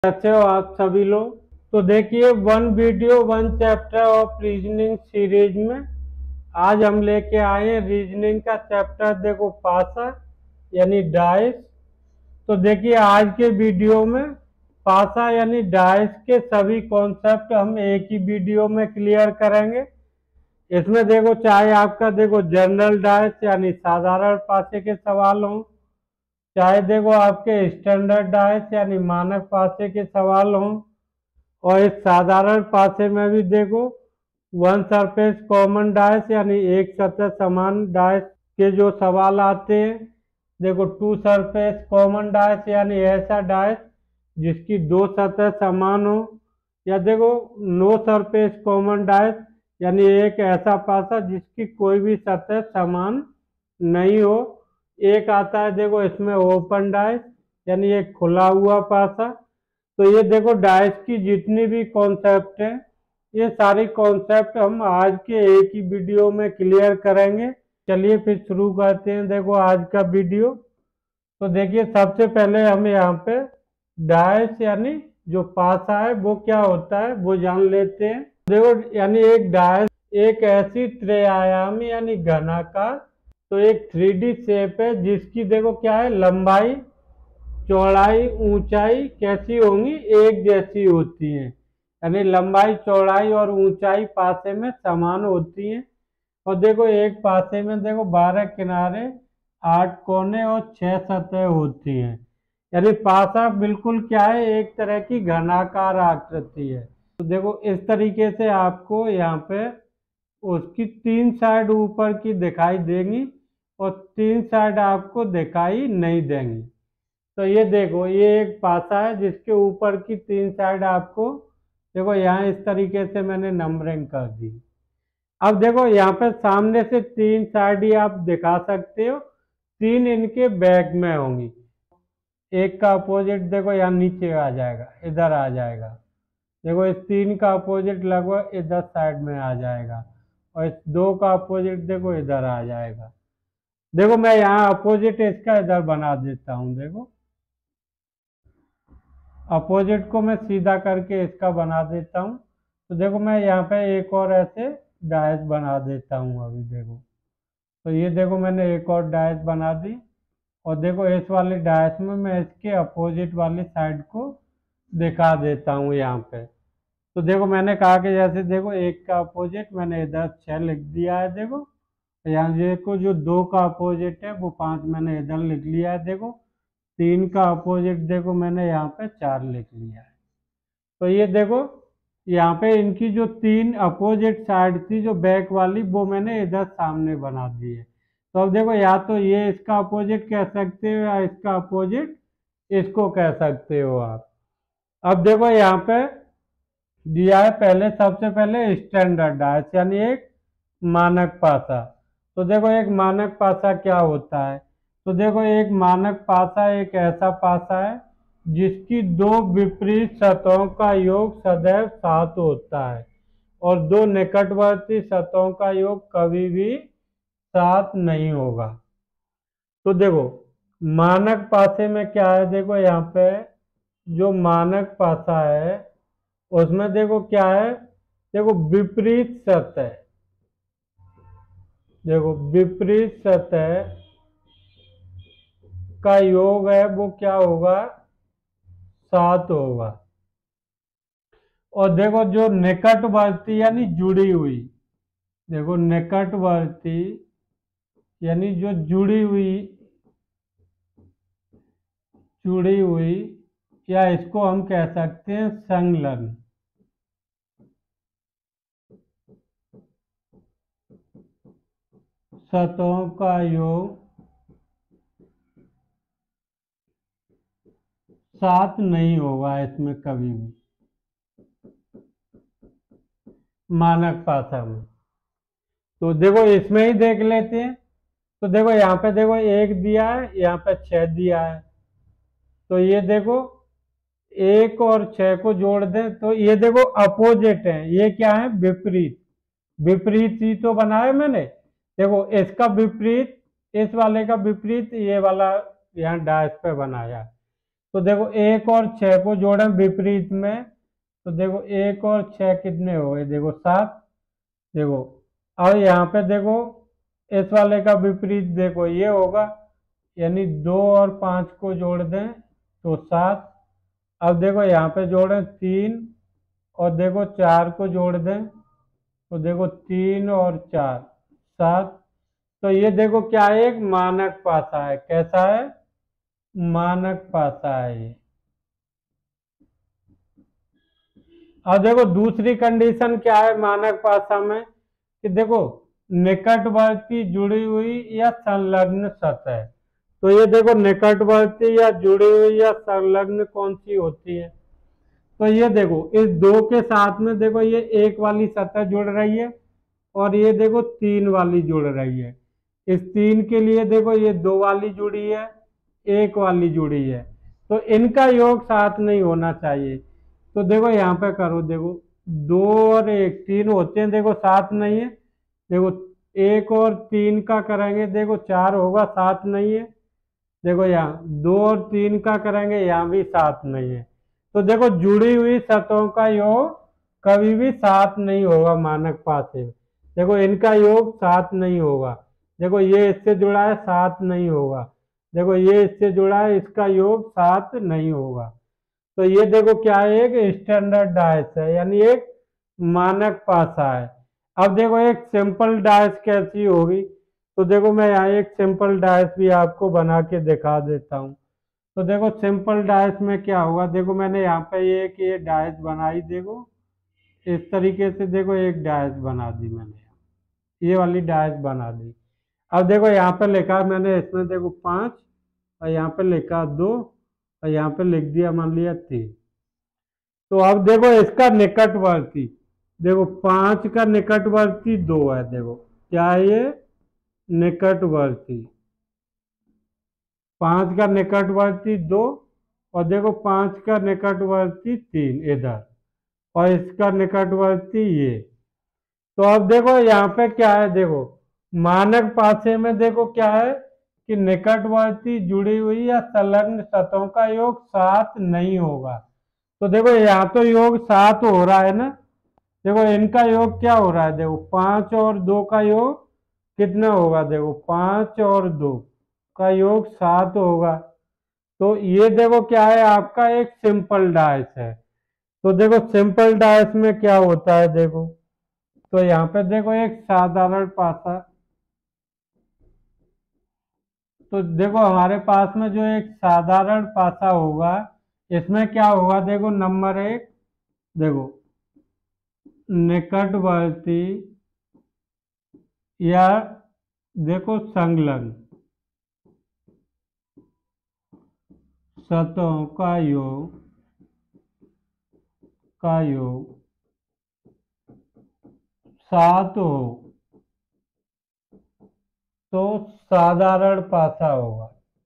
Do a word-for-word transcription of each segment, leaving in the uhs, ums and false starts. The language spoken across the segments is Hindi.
कैसे हो आप सभी लोग। तो देखिए one video one chapter of reasoning series में आज हम लेके आए हैं रीजनिंग का चैप्टर। देखो पासा यानी डाइस। तो देखिए आज के वीडियो में पासा यानी डाइस के सभी कॉन्सेप्ट हम एक ही वीडियो में क्लियर करेंगे। इसमें देखो चाहे आपका देखो जनरल डाइस यानी साधारण पासे के सवाल हों, चाहे देखो आपके स्टैंडर्ड डाइस यानी मानक पासे के सवाल हों, और इस साधारण पासे में भी देखो वन सरफेस कॉमन डाइस यानी एक सतह समान डाइस के जो सवाल आते हैं। देखो टू सरफेस कॉमन डाइस यानी ऐसा डाइस जिसकी दो सतह समान हो, या देखो नो सरफेस कॉमन डाइस यानी एक ऐसा पासा जिसकी कोई भी सतह समान नहीं हो। एक आता है देखो इसमें ओपन डाइस यानी एक खुला हुआ पासा। तो ये देखो डाइस की जितनी भी कॉन्सेप्ट है ये सारी कॉन्सेप्ट हम आज के एक ही वीडियो में क्लियर करेंगे। चलिए फिर शुरू करते हैं देखो आज का वीडियो। तो देखिए सबसे पहले हम यहाँ पे डाइस यानी जो पासा है वो क्या होता है वो जान लेते हैं। देखो यानी एक डाइस एक ऐसी त्रिआयामी यानी घनाकार, तो एक थ्री डी शेप है जिसकी देखो क्या है लंबाई चौड़ाई ऊंचाई कैसी होंगी एक जैसी होती है, यानी लंबाई चौड़ाई और ऊंचाई पासे में समान होती है। और देखो एक पासे में देखो बारह किनारे आठ कोने और छह सतह होती हैं, यानी पासा बिल्कुल क्या है एक तरह की घनाकार आकृति है। तो देखो इस तरीके से आपको यहाँ पे उसकी तीन साइड ऊपर की दिखाई देंगी और तीन साइड आपको दिखाई नहीं देंगी। तो ये देखो ये एक पासा है जिसके ऊपर की तीन साइड आपको देखो यहाँ इस तरीके से मैंने नंबरिंग कर दी। अब देखो यहाँ पे सामने से तीन साइड ही आप दिखा सकते हो, तीन इनके बैक में होंगी। एक का अपोजिट देखो यहाँ नीचे आ जाएगा, इधर आ जाएगा। देखो इस तीन का अपोजिट लगभग इधर साइड में आ जाएगा और इस दो का अपोजिट देखो इधर आ जाएगा। देखो मैं यहाँ अपोजिट इसका इधर बना देता हूँ। देखो अपोजिट को मैं सीधा करके इसका बना देता हूँ। तो देखो मैं यहाँ पे एक और ऐसे डाइस बना देता हूँ अभी। देखो तो ये देखो मैंने एक और डाइस बना दी और देखो इस वाले डाइस में मैं इसके अपोजिट वाली साइड को दिखा देता हूँ यहाँ पे। तो देखो मैंने कहा कि जैसे देखो एक का अपोजिट मैंने इधर छः लिख दिया है। देखो यहाँ देखो जो दो का अपोजिट है वो पाँच मैंने इधर लिख लिया है। देखो तीन का अपोजिट देखो मैंने यहाँ पे चार लिख लिया है। तो ये देखो यहाँ पे इनकी जो तीन अपोजिट साइड थी जो बैक वाली वो मैंने इधर सामने बना दी है। तो अब देखो या तो ये इसका अपोजिट कह सकते हो या इसका अपोजिट इसको कह सकते हो आप। अब देखो यहाँ पे दिया है पहले सबसे पहले स्टैंडर्ड डाइस यानी एक मानक पासा। तो देखो एक मानक पासा क्या होता है। तो देखो एक मानक पासा एक ऐसा पासा है जिसकी दो विपरीत सतहों का योग सदैव सात होता है और दो निकटवर्ती सतहों का योग कभी भी सात नहीं होगा। तो देखो मानक पासे में क्या है, देखो यहाँ पे जो मानक पासा है उसमें देखो क्या है, देखो विपरीत सतह, देखो विपरीत सतह का योग है वो क्या होगा सात होगा। और देखो जो निकटवर्ती यानी जुड़ी हुई, देखो निकटवर्ती यानी जो जुड़ी हुई जुड़ी हुई या इसको हम कह सकते हैं संलग्न, सतहों का योग सात नहीं होगा इसमें कभी भी मानक पासा में। तो देखो इसमें ही देख लेते हैं। तो देखो यहाँ पे देखो एक दिया है, यहाँ पे छह दिया है। तो ये देखो एक और छह को जोड़ दें तो ये देखो अपोजिट है, ये क्या है विपरीत। विपरीत ही तो बनाया मैंने। देखो इसका विपरीत इस वाले का विपरीत ये वाला यहाँ डाइस पे बनाया। तो देखो एक और छह को जोड़े विपरीत में, तो देखो एक और छह कितने हो गए, देखो सात। देखो अब यहाँ पे देखो इस वाले का विपरीत देखो ये होगा, यानी दो और पाँच को जोड़ दें तो सात। अब देखो यहाँ पे जोड़ें तीन और देखो चार को जोड़ दें तो देखो तीन और चार सात। तो ये देखो क्या है, एक मानक पासा है। कैसा है? मानक पासा है ये। अब देखो दूसरी कंडीशन क्या है मानक पासा में, कि देखो निकटवर्ती जुड़ी हुई या संलग्न सतह। तो ये देखो निकटवर्ती या जुड़ी हुई या संलग्न कौन सी होती है, तो ये देखो इस दो के साथ में देखो ये एक वाली सतह जुड़ रही है और ये देखो तीन वाली जुड़ रही है। इस तीन के लिए देखो ये दो वाली जुड़ी है, एक वाली जुड़ी है, तो इनका योग सात नहीं होना चाहिए। तो देखो यहाँ पे करो, देखो दो और एक तीन होते हैं, देखो सात नहीं है। देखो एक और तीन का करेंगे, देखो चार होगा, सात नहीं है। देखो यहाँ दो और तीन का करेंगे, यहाँ भी सात नहीं है। तो देखो जुड़ी हुई सतहों का योग कभी भी सात नहीं होगा मानक पासे में। देखो इनका योग सात नहीं होगा। देखो ये इससे जुड़ा है, सात नहीं होगा। देखो ये इससे जुड़ा है, इसका योग सात नहीं होगा। तो ये देखो क्या है, एक स्टैंडर्ड डायस है, यानी एक मानक पासा है। अब देखो एक सिंपल डायस कैसी होगी, तो देखो मैं यहाँ एक सिंपल डायस भी आपको बना के दिखा देता हूँ। तो देखो सिंपल डायस में क्या होगा, देखो मैंने यहाँ पे ये एक ये डायस बनाई, देखो इस तरीके से देखो एक डायस बना दी मैंने, ये वाली डायस बना दी। अब देखो यहाँ पे लिखा मैंने, इसमें देखो पाँच और यहाँ पे लिखा दो और यहाँ पे लिख दिया मान लिया तीन। तो अब देखो इसका निकटवर्ती, देखो पाँच का निकटवर्ती दो है। देखो क्या है ये, निकटवर्ती। पाँच का निकटवर्ती दो और देखो पाँच का निकटवर्ती तीन इधर, और इसका निकटवर्ती ये। तो अब देखो यहाँ पे क्या है, देखो मानक पासे में देखो क्या है कि निकटवर्ती जुड़ी हुई या संलग्न सतहों का योग सात नहीं होगा। तो देखो यहाँ तो योग सात हो रहा है ना। देखो इनका योग क्या हो रहा है, देखो पाँच और दो का योग कितना होगा, देखो पाँच और दो का योग सात होगा। तो ये देखो क्या है, आपका एक सिंपल डायस है। तो देखो सिंपल डायस में क्या होता है, देखो तो यहाँ पे देखो एक साधारण पासा। तो देखो हमारे पास में जो एक साधारण पासा होगा, इसमें क्या होगा, देखो नंबर एक, देखो निकटवर्ती या देखो संलग्न सतहों का योग का योग सात हो तो साधारण पासा होगा।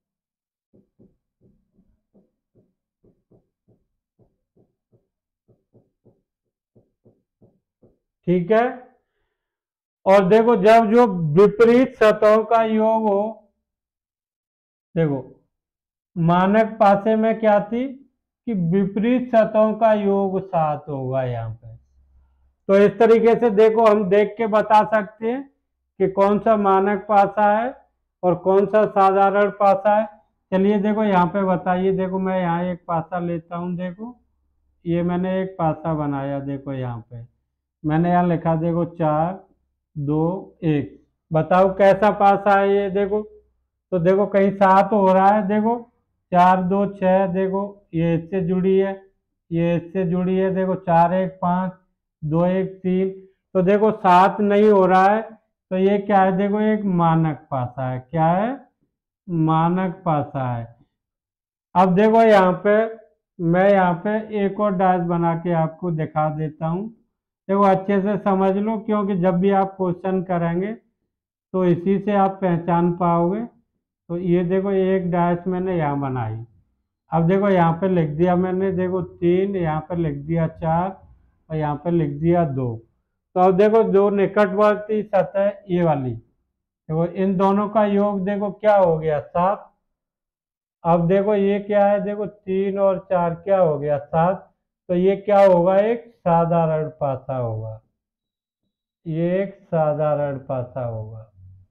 ठीक है। और देखो जब जो विपरीत सतहों का योग हो, देखो मानक पासे में क्या थी कि विपरीत सतहों का योग सात होगा यहाँ पे। तो इस तरीके से देखो हम देख के बता सकते हैं कि कौन सा मानक पासा है और कौन सा साधारण पासा है। चलिए देखो यहाँ पे बताइए, देखो मैं यहाँ एक पासा लेता हूँ, देखो ये मैंने एक पासा बनाया, देखो यहाँ पे मैंने यहाँ लिखा, देखो चार दो एक। बताओ कैसा पासा है ये, देखो तो देखो कहीं सात हो रहा है, देखो चार दो छः, देखो ये इससे जुड़ी है, ये इससे जुड़ी है, देखो चार एक पाँच, दो एक तीन। तो देखो सात नहीं हो रहा है, तो ये क्या है, देखो एक मानक पासा है। क्या है? मानक पासा है। अब देखो यहाँ पे मैं यहाँ पे एक और डायस बना के आपको दिखा देता हूँ। देखो अच्छे से समझ लो, क्योंकि जब भी आप क्वेश्चन करेंगे तो इसी से आप पहचान पाओगे। तो ये देखो एक डायस मैंने यहाँ बनाई। अब देखो यहाँ पे लिख दिया मैंने, देखो तीन, यहाँ पे लिख दिया चार और यहाँ पे लिख दिया दो। तो अब देखो जो निकटवर्ती सतह ये वाली, देखो इन दोनों का योग देखो क्या हो गया, सात। अब देखो ये क्या है, देखो तीन और चार क्या हो गया, सात। तो ये क्या होगा, एक साधारण पासा होगा, ये एक साधारण पासा होगा।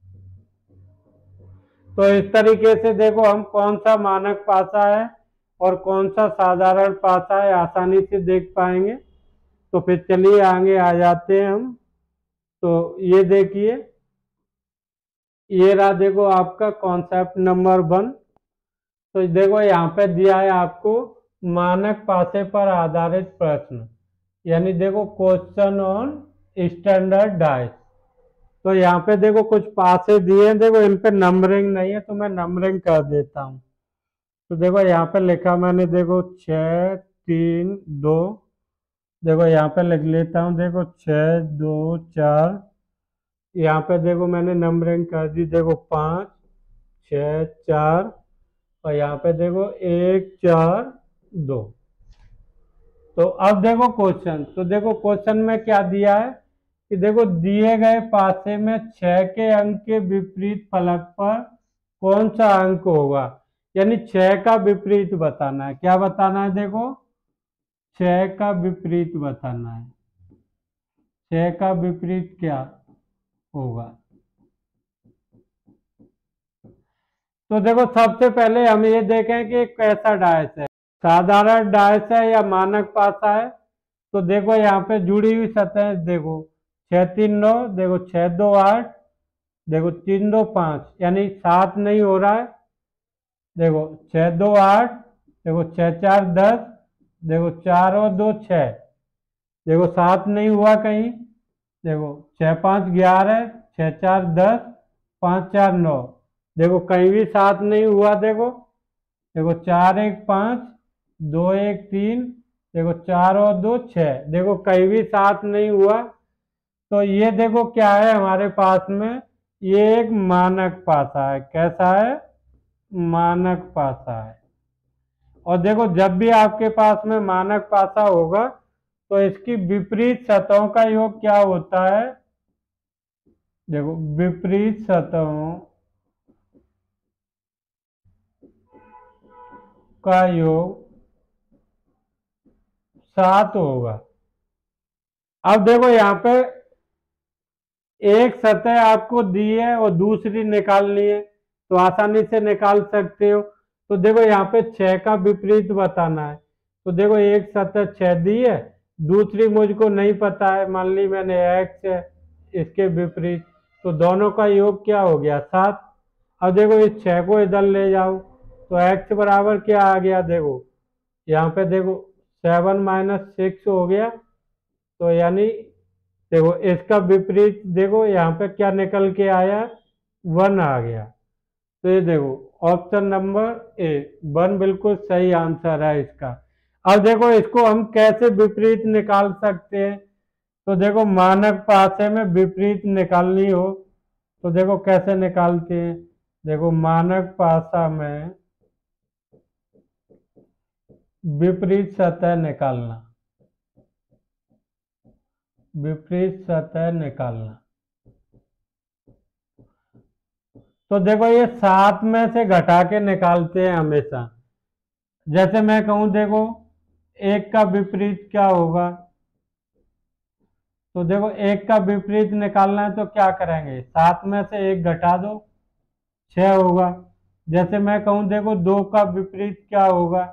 तो इस तरीके से देखो हम कौन सा मानक पासा है और कौन सा साधारण पासा है आसानी से देख पाएंगे। तो फिर चलिए आगे आ जाते हैं हम। तो ये देखिए, ये रहा देखो आपका कॉन्सेप्ट नंबर वन। तो देखो यहाँ पे दिया है आपको मानक पासे पर आधारित प्रश्न, यानी देखो क्वेश्चन ऑन स्टैंडर्ड डाइस। तो यहाँ पे देखो कुछ पासे दिए हैं, देखो इन पे नंबरिंग नहीं है तो मैं नंबरिंग कर देता हूँ। तो देखो यहाँ पे लिखा मैंने, देखो छः तीन दो, देखो यहाँ पे लिख लेता हूँ, देखो छः दो चार। यहाँ पे देखो मैंने नंबरिंग कर दी, देखो पाँच छः चार, और यहाँ पे देखो एक चार दो। तो अब देखो क्वेश्चन, तो देखो क्वेश्चन में क्या दिया है कि देखो दिए गए पासे में छह के अंक के विपरीत फलक पर कौन सा अंक होगा, यानी छह का विपरीत बताना है। क्या बताना है, देखो छह का विपरीत बताना है, छह का विपरीत क्या होगा। तो देखो सबसे पहले हम ये देखें कि कैसा डायस है, साधारण डायस है या मानक पासा है। तो देखो यहाँ पे जुड़ी हुई सतह देखो छः तीन नौ, देखो छः दो आठ, देखो तीन दो पाँच, यानी सात नहीं हो रहा है। देखो छः दो आठ, देखो छः चार दस, देखो चार और दो छः, देखो सात नहीं हुआ कहीं। देखो छः पाँच ग्यारह, छः चार दस, पाँच चार नौ, देखो कहीं भी सात नहीं हुआ। देखो देखो चार एक पाँच, दो एक तीन, देखो चार और दो छः, देखो कहीं भी सात नहीं हुआ। तो ये देखो क्या है हमारे पास में, ये एक मानक पासा है। कैसा है, मानक पासा है। और देखो जब भी आपके पास में मानक पासा होगा तो इसकी विपरीत सतहों का योग क्या होता है, देखो विपरीत सतहों का योग सात होगा। अब देखो यहाँ पे एक सतह आपको दी है और दूसरी निकालनी है, तो आसानी से निकाल सकते हो। तो देखो यहाँ पे छह का विपरीत बताना है। तो देखो एक सतह छह दी है, दूसरी मुझको नहीं पता है, मान ली मैंने एक्स है इसके विपरीत, तो दोनों का योग क्या हो गया, सात। अब देखो इस छह को इधर ले जाओ, तो एक्स बराबर क्या आ गया, देखो यहाँ पे देखो सेवन माइनस सिक्स हो गया। तो यानी देखो इसका विपरीत देखो यहाँ पे क्या निकल के आया, वन आ गया। तो ये देखो ऑप्शन नंबर ए वन बिल्कुल सही आंसर है इसका। अब देखो इसको हम कैसे विपरीत निकाल सकते हैं। तो देखो मानक पासे में विपरीत निकालनी हो तो देखो कैसे निकालते हैं। देखो मानक पासा में विपरीत सतह निकालना, विपरीत सतह निकालना। तो देखो ये सात में से घटा के निकालते हैं हमेशा। जैसे मैं कहूं देखो एक का विपरीत क्या होगा, तो देखो एक का विपरीत निकालना है तो क्या करेंगे, सात में से एक घटा दो, छह होगा। जैसे मैं कहूं देखो दो का विपरीत क्या होगा,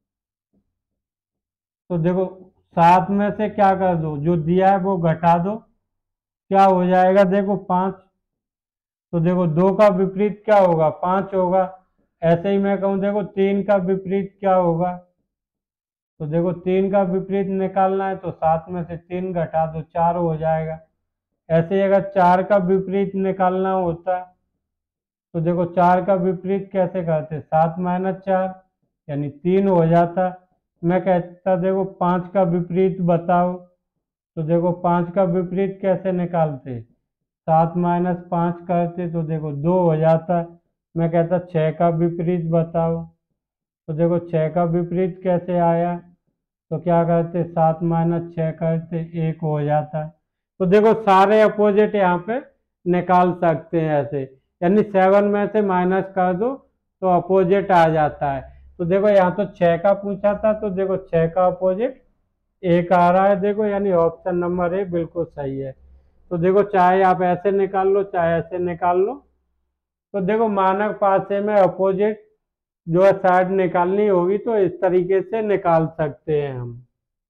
तो देखो सात में से क्या कर दो, जो दिया है वो घटा दो, क्या हो जाएगा, देखो पाँच। तो देखो दो का विपरीत क्या होगा, पाँच होगा। ऐसे ही मैं कहूँ देखो तीन का विपरीत क्या होगा, तो देखो तीन का विपरीत निकालना है तो सात में से तीन घटा दो, चार हो जाएगा। ऐसे ही अगर चार का विपरीत निकालना होता तो देखो चार का विपरीत कैसे करते, सात माइनस चार यानी तीन हो जाता। मैं कहता देखो पाँच का विपरीत बताओ, तो देखो पाँच का विपरीत कैसे निकालते, सात माइनस पाँच करते तो देखो दो हो जाता। मैं कहता छः का विपरीत बताओ, तो देखो छः का विपरीत कैसे आया, तो क्या करते सात माइनस छः करते, एक हो जाता। तो देखो सारे अपोजिट यहाँ पे निकाल सकते हैं ऐसे, यानी सेवन में से माइनस कर दो तो अपोजिट आ जाता है। तो देखो यहाँ तो छः का पूछा था, तो देखो छः का अपोजिट एक आ रहा है, देखो यानी ऑप्शन नंबर ए बिल्कुल सही है। तो देखो चाहे आप ऐसे निकाल लो चाहे ऐसे निकाल लो, तो देखो मानक पासे में अपोजिट जो है साइड निकालनी होगी तो इस तरीके से निकाल सकते हैं हम।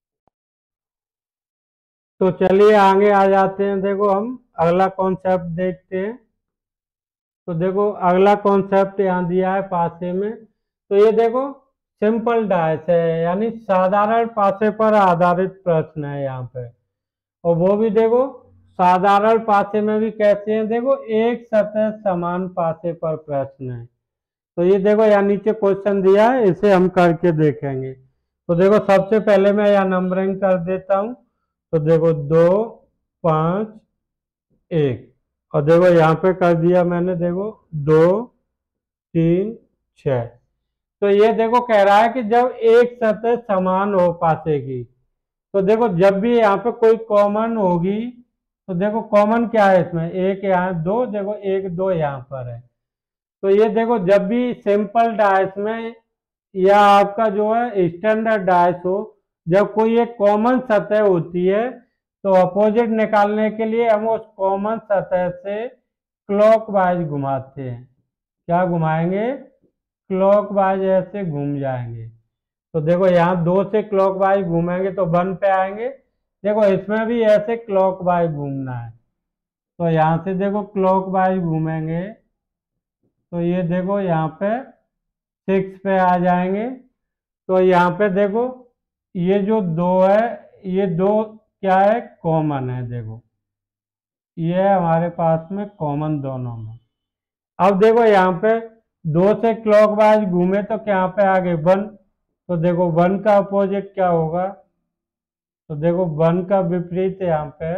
तो चलिए आगे आ जाते हैं, देखो हम अगला कॉन्सेप्ट देखते हैं। तो देखो अगला कॉन्सेप्ट यहाँ दिया है पासे में, तो ये देखो सिंपल डाइस है, यानी साधारण पासे पर आधारित प्रश्न है यहाँ पे। और वो भी देखो साधारण पासे में भी कैसे हैं, देखो एक सतह समान पासे पर प्रश्न है। तो ये देखो यहाँ नीचे क्वेश्चन दिया है, इसे हम करके देखेंगे। तो देखो सबसे पहले मैं यहाँ नंबरिंग कर देता हूँ। तो देखो दो पाँच एक, और देखो यहाँ पे कर दिया मैंने, देखो दो तीन छः। तो ये देखो कह रहा है कि जब एक सतह समान हो पासे की, तो देखो जब भी यहाँ पे कोई कॉमन होगी, तो देखो कॉमन क्या है इसमें, एक यहाँ दो, देखो एक दो यहाँ पर है। तो ये देखो जब भी सिंपल डाइस में या आपका जो है स्टैंडर्ड डाइस हो, जब कोई एक कॉमन सतह होती है तो अपोजिट निकालने के लिए हम उस कॉमन सतह से क्लॉकवाइज घुमाते हैं। क्या घुमाएंगे, क्लॉकवाइज ऐसे घूम जाएंगे। तो देखो यहाँ दो से क्लॉकवाइज घूमेंगे तो वन पे आएंगे, देखो इसमें भी ऐसे क्लॉकवाइज घूमना है। तो यहाँ से देखो क्लॉकवाइज घूमेंगे तो ये देखो यहाँ पे सिक्स पे आ जाएंगे। तो यहाँ पे देखो ये जो दो है, ये दो क्या है, कॉमन है, देखो ये है हमारे पास में कॉमन दोनों में। अब देखो यहाँ पे दो से क्लॉकवाइज घूमे तो क्या पे आ गए वन, तो देखो वन का अपोजिट क्या होगा, तो देखो वन का विपरीत यहाँ पे,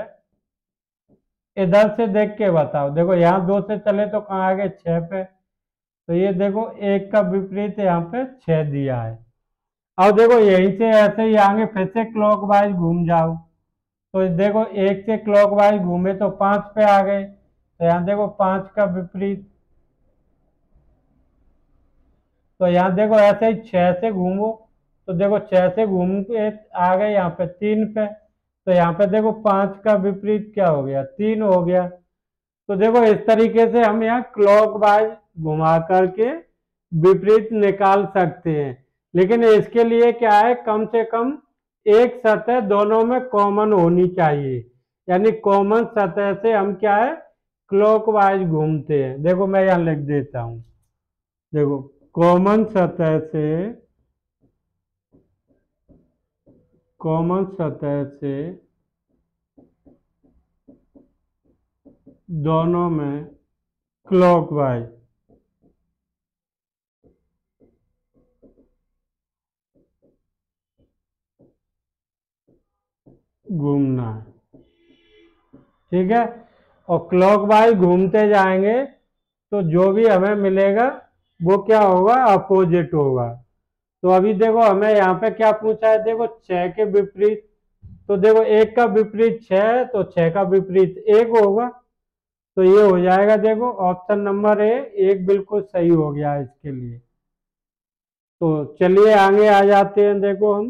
इधर से देख के बताओ, देखो यहाँ दो से चले तो कहाँ आ गए छः पे, तो ये देखो एक का विपरीत यहाँ पे छः दिया है। अब देखो यहीं से ऐसे ही आगे फिर से क्लॉकवाइज घूम जाओ, तो देखो एक से क्लॉकवाइज घूमे तो पाँच पे आ गए, तो यहाँ देखो पाँच का विपरीत, तो यहाँ देखो ऐसे ही छः से घूमो, तो देखो छः से घूम के आ गए यहाँ पे तीन पे, तो यहाँ पे देखो पाँच का विपरीत क्या हो गया, तीन हो गया। तो देखो इस तरीके से हम यहाँ क्लॉकवाइज घुमा करके विपरीत निकाल सकते हैं, लेकिन इसके लिए क्या है, कम से कम एक सतह दोनों में कॉमन होनी चाहिए, यानी कॉमन सतह से हम क्या है क्लॉकवाइज घूमते हैं। देखो मैं यहाँ लिख देता हूँ, देखो कॉमन सतह से कॉमन सतह से दोनों में क्लॉकवाइज घूमना है, ठीक है। और क्लॉकवाइज घूमते जाएंगे तो जो भी हमें मिलेगा वो क्या होगा, अपोजिट होगा। तो अभी देखो हमें यहाँ पे क्या पूछा है, देखो छः के विपरीत, तो देखो एक का विपरीत छः, तो छः का विपरीत एक होगा, तो ये हो जाएगा, देखो ऑप्शन नंबर ए एक बिल्कुल सही हो गया इसके लिए। तो चलिए आगे आ जाते हैं, देखो हम,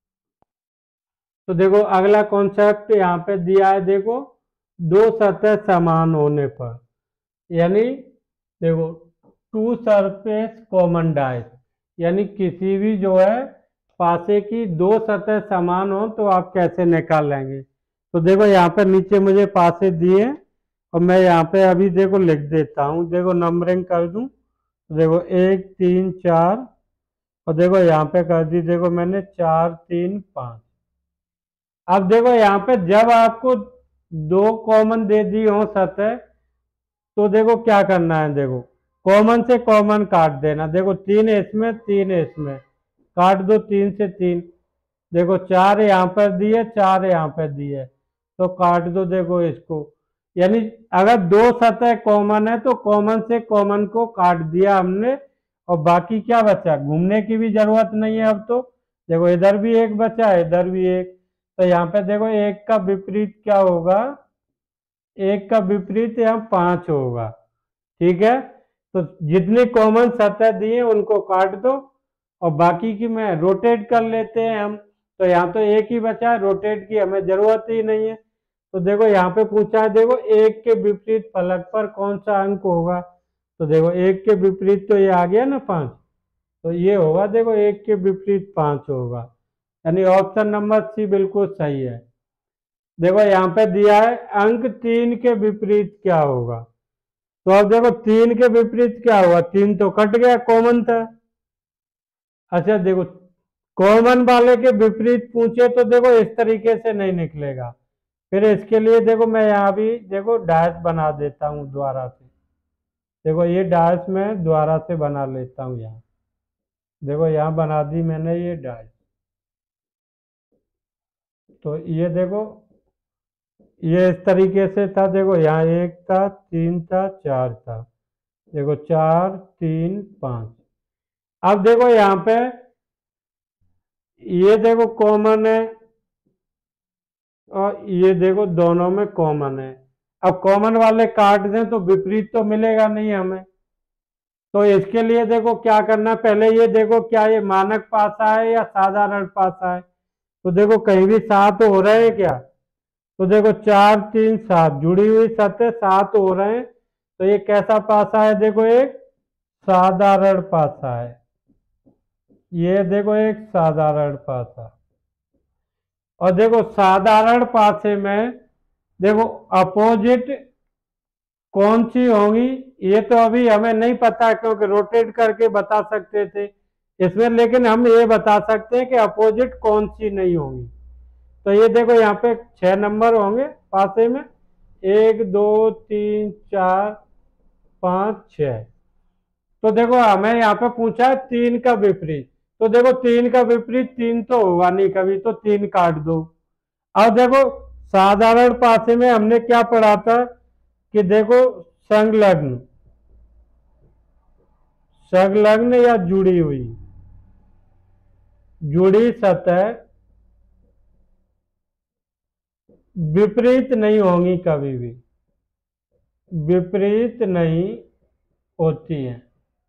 तो देखो अगला कॉन्सेप्ट यहाँ पे दिया है, देखो दो सतह समान होने पर, यानी देखो टू सरफेस कॉमन डाइस, यानी किसी भी जो है पासे की दो सतह समान हो तो आप कैसे निकाल लेंगे। तो देखो यहाँ पे नीचे मुझे पासे दिए और मैं यहाँ पे अभी देखो लिख देता हूँ, देखो नंबरिंग कर दूँ, तो देखो एक तीन चार, और देखो यहाँ पे कर दी, देखो मैंने चार तीन पाँच। अब देखो यहाँ पे जब आपको दो कॉमन दे दी हो सतह, तो देखो क्या करना है, देखो कॉमन से कॉमन काट देना, देखो तीन इसमें तीन इसमें काट दो, तीन से तीन, देखो चार यहाँ पर दिए चार यहाँ पर दिए तो काट दो, देखो इसको, यानी अगर दो सतह कॉमन है तो कॉमन से कॉमन को काट दिया हमने, और बाकी क्या बचा, घूमने की भी जरूरत नहीं है अब। तो देखो इधर भी एक बचा इधर भी एक, तो यहाँ पे देखो एक का विपरीत क्या होगा, एक का विपरीत यहाँ पाँच होगा, ठीक है। तो जितनी कॉमन सतह दी है उनको काट दो और बाकी की में रोटेट कर लेते हैं हम। तो यहाँ तो एक ही बचा है, रोटेट की हमें जरूरत ही नहीं है। तो देखो यहाँ पे पूछा है, देखो एक के विपरीत फलक पर कौन सा अंक होगा। तो देखो एक के विपरीत तो ये आ गया ना पांच, तो ये होगा, देखो एक के विपरीत पांच होगा, यानी ऑप्शन नंबर सी बिल्कुल सही है। देखो यहाँ पे दिया है अंक तीन के विपरीत क्या होगा। तो अब देखो तीन के विपरीत क्या होगा, तीन तो कट गया, कॉमन था। अच्छा देखो कॉमन वाले के विपरीत पूछे तो देखो इस तरीके से नहीं निकलेगा। फिर इसके लिए देखो मैं यहाँ भी देखो डैश बना देता हूँ द्वारा से। देखो ये डैश मैं द्वारा से बना लेता हूँ यहाँ। देखो यहाँ बना दी मैंने ये डैश। तो ये देखो ये इस तरीके से था। देखो यहाँ एक था, तीन था, चार था। देखो चार, तीन, पाँच। अब देखो यहाँ पे ये देखो कॉमन है और ये देखो दोनों में कॉमन है। अब कॉमन वाले काट दें तो विपरीत तो मिलेगा नहीं हमें। तो इसके लिए देखो क्या करना है, पहले ये देखो क्या ये मानक पासा है या साधारण पासा है। तो देखो कहीं भी सात हो रहे हैं क्या। तो देखो चार, तीन, सात, जुड़ी हुई सतह सात हो रहे हैं, तो ये कैसा पासा है, देखो एक साधारण पासा है। ये देखो एक साधारण पासा। और देखो साधारण पासे में देखो अपोजिट कौन सी होंगी, ये तो अभी हमें नहीं पता क्योंकि रोटेट करके बता सकते थे इसमें, लेकिन हम ये बता सकते हैं कि अपोजिट कौन सी नहीं होंगी। तो ये देखो यहाँ पे छह नंबर होंगे पासे में, एक, दो, तीन, चार, पाँच, छः। तो देखो हमें यहाँ पे पूछा है तीन का विपरीत। तो देखो तीन का विपरीत तीन तो होगा नहीं कभी, तो तीन काट दो। अब देखो साधारण पासे में हमने क्या पढ़ा था कि देखो संलग्न, संलग्न या जुड़ी हुई, जुड़ी सतह विपरीत नहीं होंगी कभी भी, विपरीत नहीं होती है।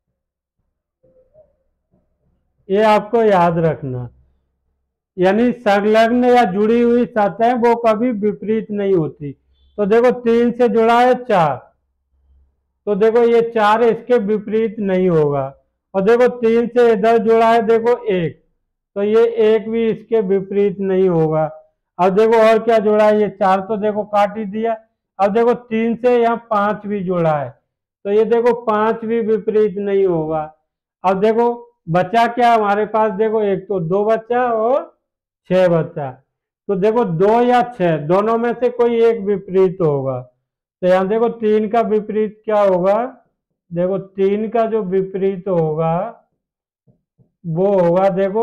ये आपको याद रखना, यानी संलग्न या जुड़ी हुई सतह वो कभी विपरीत नहीं होती। तो देखो तीन से जुड़ा है चार, तो देखो ये चार इसके विपरीत नहीं होगा। और देखो तीन से इधर जुड़ा है देखो एक, तो ये एक भी इसके विपरीत नहीं होगा। अब देखो और क्या जुड़ा है, ये चार तो देखो काट ही दिया। अब देखो तीन से यहाँ पांच भी जुड़ा है, तो ये देखो पांच भी विपरीत नहीं होगा। अब देखो बचा क्या हमारे पास, देखो एक तो दो बचा और छह बचा। तो देखो दो या छह दोनों में से कोई एक विपरीत होगा। तो यहाँ देखो तीन का विपरीत क्या होगा, देखो तीन का जो विपरीत होगा वो होगा देखो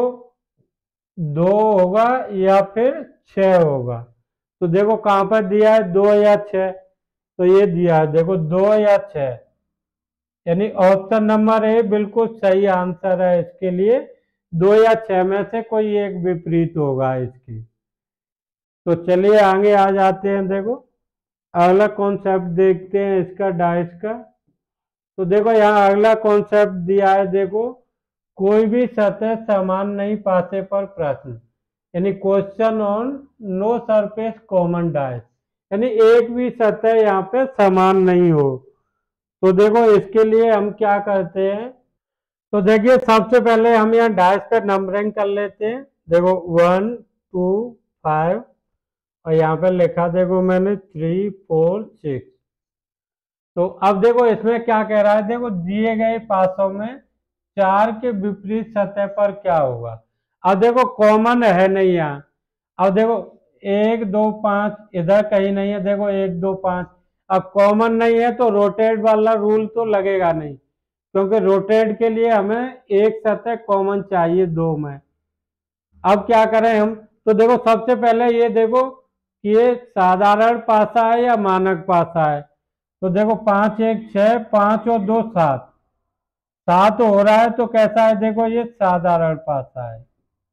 दो होगा या फिर छह होगा। तो देखो कहां पर दिया है, दो या छह, तो ये दिया है देखो दो या छह, यानी ऑप्शन नंबर ए बिल्कुल सही आंसर है इसके लिए। दो या छह में से कोई एक विपरीत होगा इसकी। तो चलिए आगे आ जाते हैं। देखो अगला कॉन्सेप्ट देखते हैं इसका डाइस का। तो देखो यहाँ अगला कॉन्सेप्ट दिया है, देखो कोई भी सतह समान नहीं पासे पर प्रश्न, यानी question on no surface common dice, यानी एक भी सतह यहाँ पे समान नहीं हो। तो देखो इसके लिए हम क्या करते हैं, तो देखिए सबसे पहले हम यहाँ डाइस पे नंबरिंग कर लेते हैं। देखो वन, टू, फाइव और यहाँ पे लिखा देखो मैंने थ्री, फोर, सिक्स। तो अब देखो इसमें क्या कह रहा है, देखो दिए गए पासों में चार के विपरीत सतह पर क्या होगा। अब देखो कॉमन है नहीं यहाँ। अब देखो एक, दो, पांच इधर कहीं नहीं है, देखो एक, दो, पांच। अब कॉमन नहीं है तो रोटेट वाला रूल तो लगेगा नहीं, क्योंकि रोटेट के लिए हमें एक सतह कॉमन चाहिए दो में। अब क्या करें हम, तो देखो सबसे पहले ये देखो कि ये साधारण पासा है या मानक पासा है। तो देखो पांच, एक, छह, पांच और दो, सात, सात हो रहा है, तो कैसा है, देखो ये साधारण पासा है,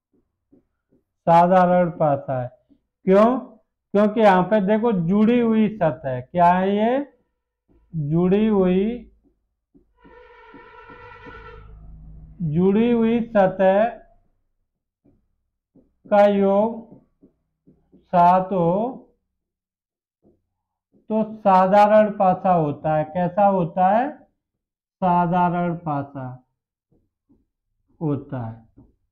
साधारण पासा है। क्यों, क्योंकि यहाँ पे देखो जुड़ी हुई सतह क्या है, ये जुड़ी हुई जुड़ी हुई सतह का योग सात हो तो साधारण पासा होता है। कैसा होता है? साधारण पासा होता है।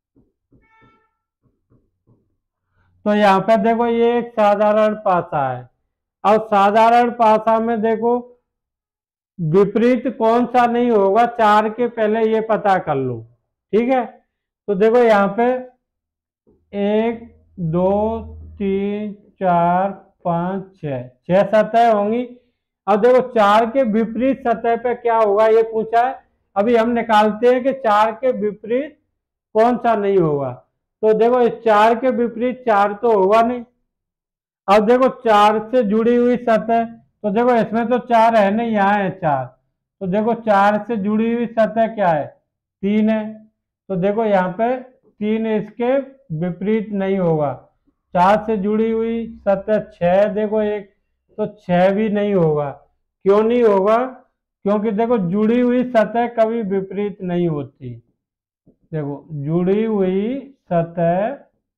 तो यहाँ पे देखो ये एक साधारण पासा है। अब साधारण पासा में देखो विपरीत कौन सा नहीं होगा, चार के पहले ये पता कर लो। ठीक है, तो देखो यहाँ पे एक दो तीन चार पाँच छः छः सतह होंगी। अब देखो चार के विपरीत सतह पे क्या होगा ये पूछा है। अभी हम निकालते हैं कि चार के विपरीत कौन सा नहीं होगा। तो देखो इस चार के विपरीत चार तो होगा नहीं। अब देखो चार से जुड़ी हुई सतह, तो देखो इसमें तो चार है नहीं, यहाँ है चार। तो देखो चार से जुड़ी हुई सतह क्या है? तीन है। तो देखो यहाँ पे तीन इसके विपरीत नहीं होगा। चार से जुड़ी हुई सतह छह, देखो एक, तो छह भी नहीं होगा। क्यों नहीं होगा? क्योंकि देखो जुड़ी हुई सतह कभी विपरीत नहीं होती। देखो जुड़ी हुई सतह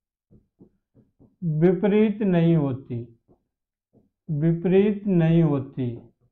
विपरीत नहीं होती, विपरीत नहीं होती।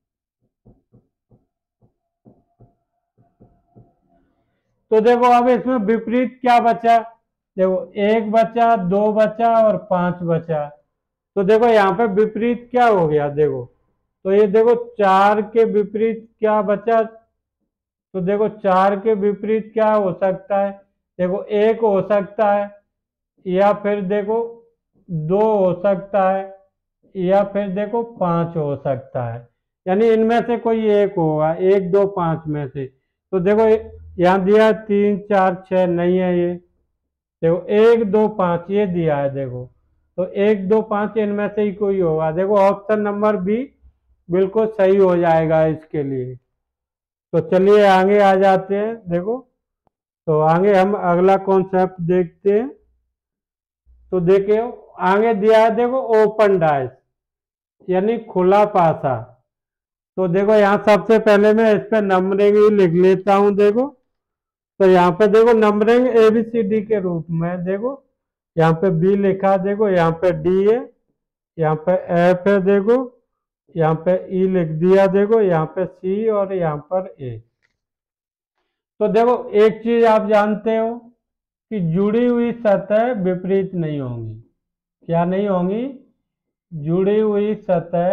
तो देखो अब इसमें विपरीत क्या बचा? देखो एक बचा, दो बचा और पांच बचा। तो देखो यहाँ पे विपरीत क्या हो गया? देखो तो ये देखो चार के विपरीत क्या बचा? तो देखो चार के विपरीत क्या हो सकता है? देखो एक हो सकता है, या फिर देखो दो हो सकता है, या फिर देखो पांच हो सकता है। यानी इनमें से कोई एक होगा, एक दो पांच में से। तो देखो यहाँ दिया तीन चार छः, नहीं है ये। देखो एक दो पांच ये दिया है। देखो तो एक दो पांच इनमें से ही कोई होगा। देखो ऑप्शन नंबर बी बिल्कुल सही हो जाएगा इसके लिए। तो चलिए आगे आ जाते हैं। देखो तो आगे हम अगला कॉन्सेप्ट देखते हैं। तो देखिए आगे दिया है, देखो ओपन डाइस यानी खुला पासा। तो देखो यहाँ सबसे पहले मैं इस पे नंबरिंग ही लिख लेता हूँ। देखो तो यहाँ पे देखो numbering A B C D के रूप में। देखो यहाँ पे बी लिखा, देखो यहाँ पे डी है, यहाँ पे एफ है, देखो यहाँ पे ई लिख दिया, देखो यहाँ पे सी और यहाँ पर ए। तो देखो एक चीज आप जानते हो कि जुड़ी हुई सतह विपरीत नहीं होंगी। क्या नहीं होंगी? जुड़ी हुई सतह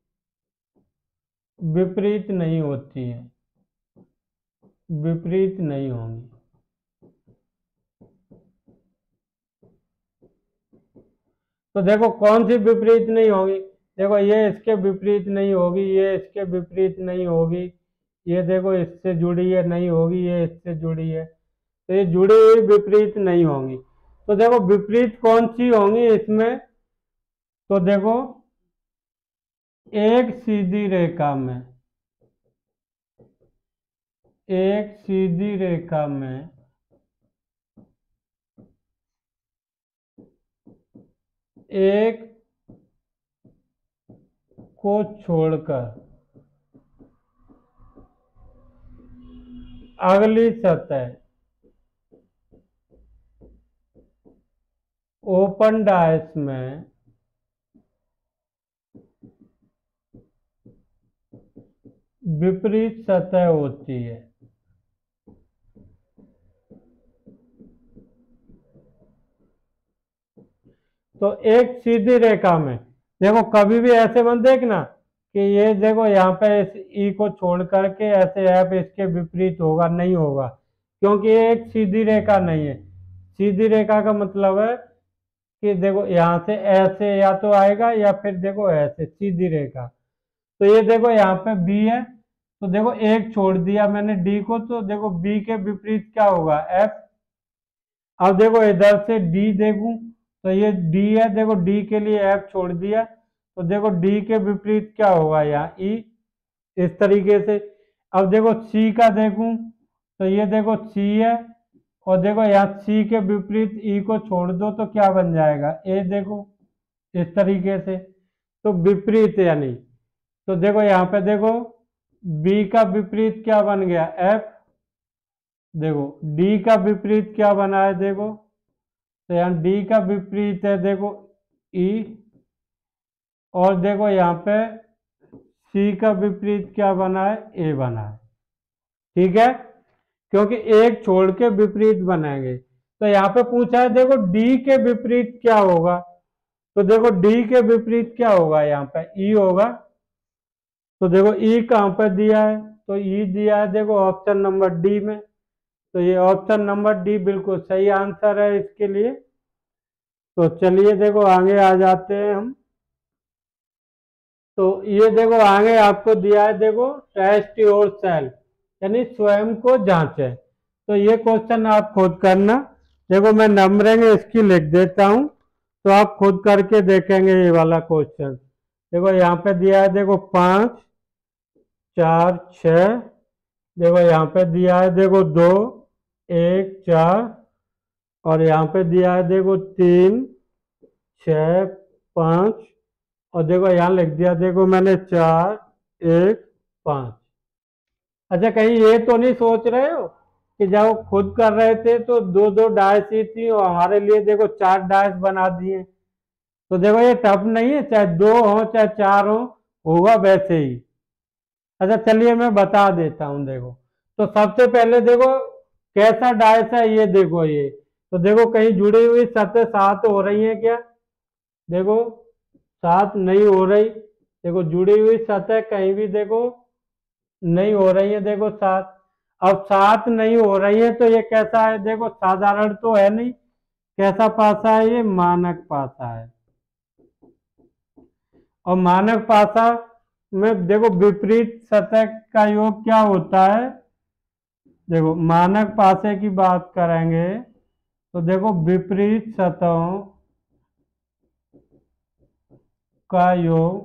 विपरीत नहीं होती है, विपरीत नहीं होंगी। तो देखो कौन सी विपरीत नहीं होगी? देखो ये इसके विपरीत नहीं होगी, ये इसके विपरीत नहीं होगी, ये देखो इससे जुड़ी है नहीं होगी, ये इससे जुड़ी है। तो ये जुड़ी हुई विपरीत नहीं होंगी। तो देखो विपरीत कौन सी होंगी इसमें? तो देखो एक सीधी रेखा में, एक सीधी रेखा में एक को छोड़कर अगली सतह ओपन डाइस में विपरीत सतह होती है। तो एक सीधी रेखा में देखो कभी भी ऐसे मत देखना कि ये देखो यहाँ पे इस ई को छोड़ करके ऐसे एफ इसके विपरीत होगा, नहीं होगा। क्योंकि ये एक सीधी रेखा नहीं है। सीधी रेखा का मतलब है कि देखो यहाँ से ऐसे या तो आएगा या फिर देखो ऐसे सीधी रेखा। तो ये देखो यहाँ पे बी है, तो देखो एक छोड़ दिया मैंने डी को, तो देखो बी के विपरीत क्या होगा? एफ। अब देखो इधर से डी देखूं तो ये डी है, देखो डी के लिए एफ छोड़ दिया, तो देखो डी के विपरीत क्या होगा? यहाँ ई। इस तरीके से अब देखो सी का देखूं तो ये देखो सी है, और देखो यहाँ सी के विपरीत ई को छोड़ दो तो क्या बन जाएगा? ए। देखो इस तरीके से। तो विपरीत यानी, तो देखो यहाँ पे देखो बी का विपरीत क्या बन गया? एफ। देखो डी का विपरीत क्या बना है, देखो तो यहाँ डी का विपरीत है देखो ई, और देखो यहाँ पे सी का विपरीत क्या बना है, ए बना है। ठीक है, क्योंकि एक छोड़ के विपरीत बनाएंगे। तो यहाँ पे पूछा है देखो डी के विपरीत क्या होगा, तो देखो डी के विपरीत क्या होगा, यहाँ पे ई होगा। तो देखो ई कहाँ पर दिया है, तो ई दिया है देखो ऑप्शन नंबर डी में। तो ये ऑप्शन नंबर डी बिल्कुल सही आंसर है इसके लिए। तो चलिए देखो आगे आ जाते हैं हम। तो ये देखो आगे आपको दिया है देखो टेस्ट योर सेल्फ, यानी स्वयं को जांचे। तो ये क्वेश्चन आप खुद करना। देखो मैं नंबरिंग इसकी लिख देता हूं, तो आप खुद करके देखेंगे ये वाला क्वेश्चन। देखो यहाँ पे दिया है देखो पाँच, चार, छ, देखो यहाँ पे दिया है देखो दो, एक, चार, और यहाँ पे दिया है देखो तीन, छ, पाँच, और देखो यहाँ लिख दिया देखो मैंने चार, एक, पाँच। अच्छा कहीं ये तो नहीं सोच रहे हो कि जब वो खुद कर रहे थे तो दो दो डाइस ही थी और हमारे लिए देखो चार डाइस बना दिए। तो देखो ये टफ नहीं है, चाहे दो हो चाहे चार हो, होगा वैसे ही। अच्छा चलिए मैं बता देता हूँ। देखो तो सबसे पहले देखो कैसा डाइस है ये देखो, ये तो देखो कहीं जुड़ी हुई सतह सात हो रही है क्या, देखो सात नहीं हो रही। देखो जुड़ी हुई सतह कहीं भी देखो नहीं हो रही है, देखो सात। अब सात नहीं हो रही है तो ये कैसा है, देखो साधारण तो है नहीं, कैसा पासा है, ये मानक पासा है। और मानक पासा में देखो विपरीत सतह का योग क्या होता है, देखो मानक पासे की बात करेंगे तो देखो विपरीत सतहों का योग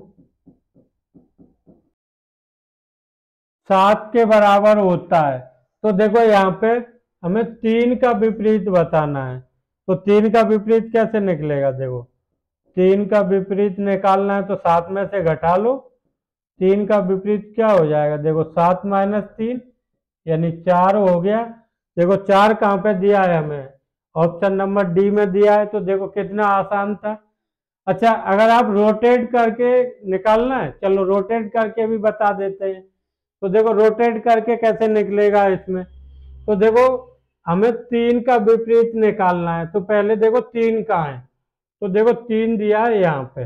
सात के बराबर होता है। तो देखो यहाँ पे हमें तीन का विपरीत बताना है, तो तीन का विपरीत कैसे निकलेगा, देखो तीन का विपरीत निकालना है तो सात में से घटा लो। तीन का विपरीत क्या हो जाएगा, देखो सात माइनस तीन यानी चार हो गया। देखो चार कहाँ पे दिया है हमें, ऑप्शन नंबर डी में दिया है। तो देखो कितना आसान था। अच्छा अगर आप रोटेट करके निकालना है, चलो रोटेट करके भी बता देते हैं। तो देखो रोटेट करके कैसे निकलेगा इसमें, तो देखो हमें तीन का विपरीत निकालना है। तो पहले देखो तीन का है, तो देखो तीन दिया है यहाँ पे।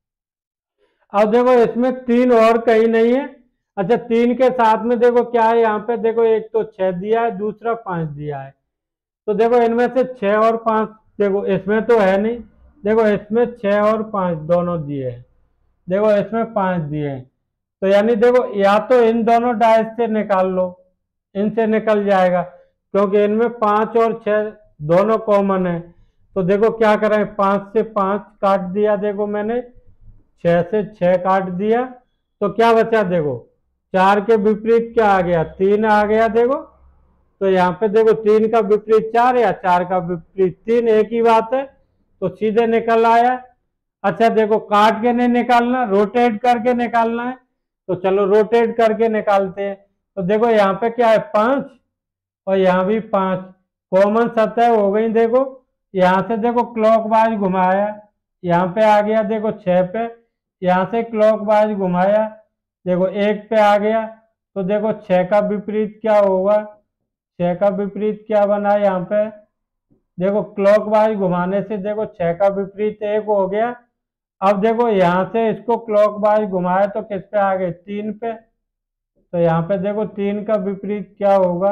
अब देखो इसमें तीन और कहीं नहीं है। अच्छा तीन के साथ में देखो क्या है यहाँ पे, देखो एक तो छह दिया है, दूसरा पांच दिया है। तो देखो इनमें से छह और पांच देखो इसमें तो है नहीं, देखो इसमें छह और पांच दोनों दिए हैं, देखो इसमें पांच दिए हैं। तो यानी देखो या तो इन दोनों डाइस से निकाल लो, इनसे निकल जाएगा क्योंकि इनमें पांच और छह दोनों कॉमन है। तो देखो क्या करें, पांच से पांच काट दिया, देखो मैंने छह से छह काट दिया, तो क्या बचा, देखो चार के विपरीत क्या आ गया, तीन आ गया। देखो तो यहाँ पे देखो तीन का विपरीत चार या चार का विपरीत तीन, एक ही बात है, तो सीधे निकल आया। अच्छा देखो काट के नहीं निकालना, रोटेट करके निकालना है, तो चलो रोटेट करके निकालते हैं। तो देखो यहाँ पे क्या है, पांच, और यहाँ भी पांच, कॉमन सतह हो गई। देखो यहाँ से देखो क्लॉकवाइज घुमाया, यहाँ पे आ गया देखो छह पे, यहाँ से क्लॉकवाइज घुमाया, देखो एक पे आ गया। तो देखो छह का विपरीत क्या होगा, छह का विपरीत क्या बना यहाँ पे, देखो क्लॉकवाइज घुमाने से देखो छह का विपरीत एक हो गया। अब देखो यहाँ से इसको क्लॉकवाइज घुमाए तो किस पे आ गए, तीन पे। तो यहाँ पे देखो तीन का विपरीत क्या होगा,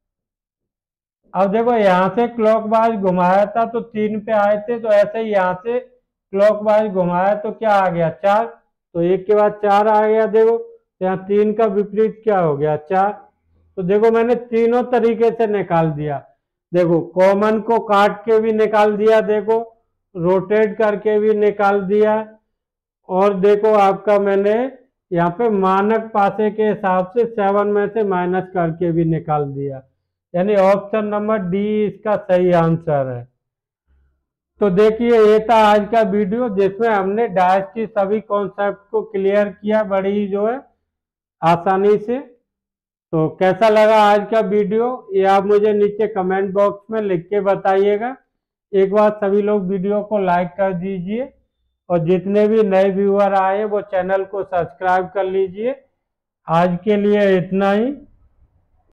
अब देखो यहाँ से क्लॉकवाइज घुमाया था तो तीन पे आए थे, तो ऐसे ही यहाँ से क्लॉकवाइज घुमाया तो क्या आ गया, चार। तो एक के बाद चार आ गया। देखो यहाँ तीन का विपरीत क्या हो गया, चार। तो देखो मैंने तीनों तरीके से निकाल दिया, देखो कॉमन को काट के भी निकाल दिया, देखो रोटेट करके भी निकाल दिया, और देखो आपका मैंने यहाँ पे मानक पासे के हिसाब से सेवन में से माइनस करके भी निकाल दिया, यानी ऑप्शन नंबर डी इसका सही आंसर है। तो देखिए ये था आज का वीडियो जिसमें हमने डाइस की सभी कॉन्सेप्ट को क्लियर किया बड़ी जो है आसानी से। तो कैसा लगा आज का वीडियो ये आप मुझे नीचे कमेंट बॉक्स में लिख के बताइएगा। एक बार सभी लोग वीडियो को लाइक कर दीजिए और जितने भी नए व्यूअर आए वो चैनल को सब्सक्राइब कर लीजिए। आज के लिए इतना ही।